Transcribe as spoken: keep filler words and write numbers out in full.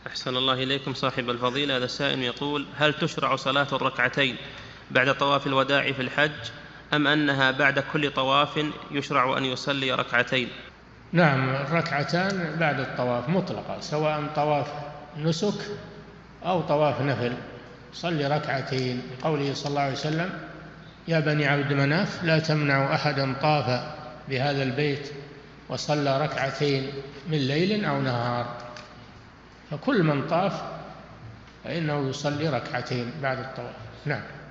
أحسن الله إليكم صاحب الفضيلة. هذا السائل يقول: هل تشرع صلاة الركعتين بعد طواف الوداع في الحج، أم أنها بعد كل طواف يشرع أن يصلي ركعتين؟ نعم، الركعتان بعد الطواف مطلقة، سواء طواف نسك أو طواف نفل، صلي ركعتين، قوله صلى الله عليه وسلم: يا بني عبد مناف لا تمنعوا أحدا طاف بهذا البيت وصلى ركعتين من ليل أو نهار. فكل من طاف فإنه يصلي ركعتين بعد الطواف. نعم.